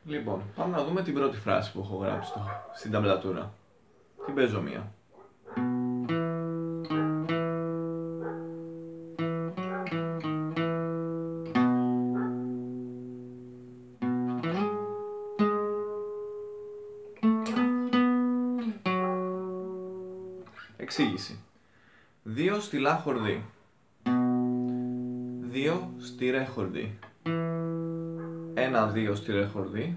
Λοιπόν, πάμε να δούμε την πρώτη φράση που έχω γράψει στην ταμπλατούρα. Την παίζω μία. Εξήγηση. 2 στη λα χορδί. 2 στη ρε χορδί. 1-2 στη ρε χορδί.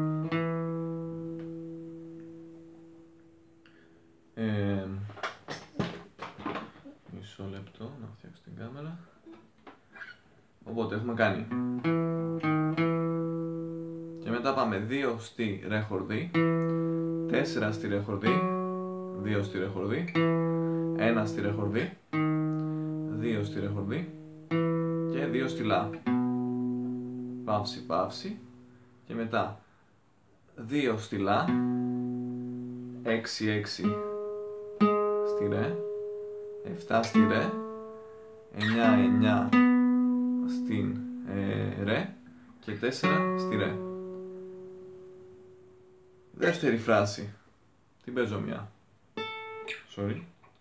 Μισό λεπτό να φτιάξω την κάμερα. Οπότε έχουμε κάνει. Και μετά πάμε 2 στη ρε χορδί. 4 στη ρε χορδί. 2 στη ρε χορδί. 1 στη ρε χορδί. 2 στη ρε χορδί. Και 2 στη λα. Παύση, παύση. Και μετά 2 στη λα. 6-6 στη ρε. 7 στη ρε. 9-9 στην ρε. Και 4 στη ρε. Δεύτερη φράση. Την παίζω μια. Sorry.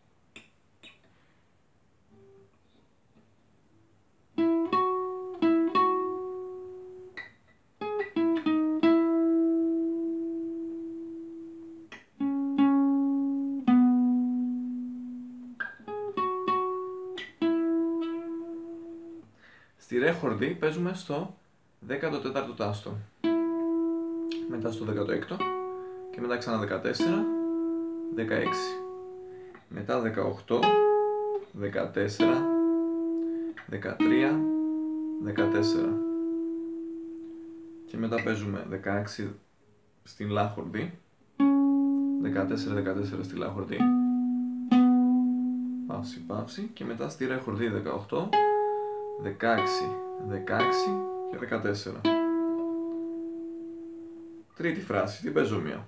Στη ρε χορδί παίζουμε στο 14ο τάστο. Μετά στο 16ο. Και μετά ξανά 14, 16. Μετά 18, 14, 13, 14. Και μετά παίζουμε 16 στην λα χορδί. 14 στη λα χορδί. Παύση, παύση. Και μετά στη ρε χορδί 18, 16, 16 και 14. Τρίτη φράση, την παίζω μία.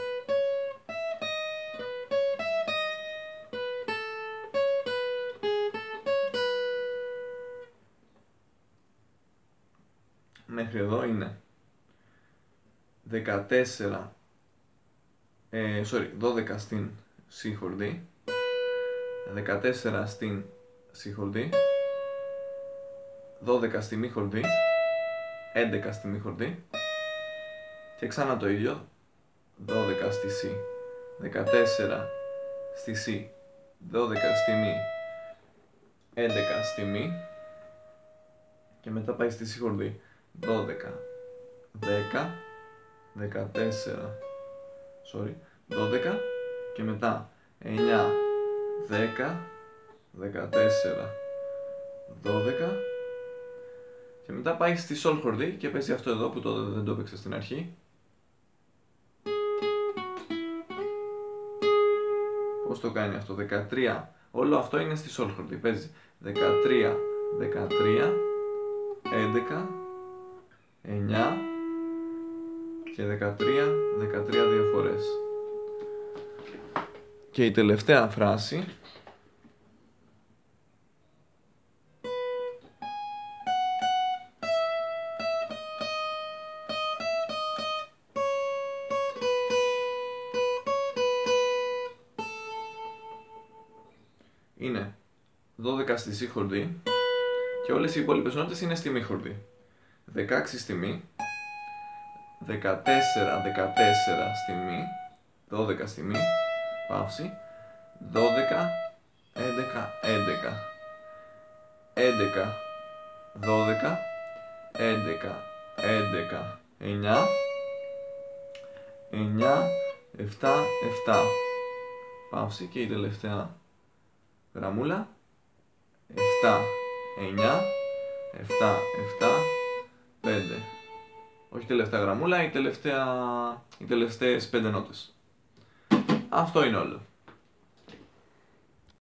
Μέχρι εδώ είναι 14, 12 στην σι χορδί, 14 στην σι χορδί, 12 στη μη χορδί, 11 στη μη χορδί και ξανά το ίδιο, 12 στη σι, 14 στη σι, 12 στη μη, 11 στη μη και μετά πάει στη σι χορδί, 12, 10, 14, 12 και μετά 9, 10, 14, 12 και μετά πάει στη σολ χορδί και παίζει αυτό εδώ που τότε δεν το έπαιξε στην αρχή. Πώς το κάνει αυτό, 13, όλο αυτό είναι στη σολ χορδί, παίζει 13, 13, 11, 9 και 13, 13 δύο φορές. Και η τελευταία φράση είναι 12 στη σι χορδί και όλες οι υπόλοιπες νότες είναι στη μη χορδί. 16 στη μη, 14, 14 στη μη, 12 στη μη, παύση, 12, 11, 11, 11, 12, 11, 11, 9, 9, 7, 7, παύση και η τελευταία γραμμούλα, 7, 9, 7, 7, 5. Όχι τελευταία γραμμούλα, οι τελευταίες 5 νότες. Αυτό είναι όλο.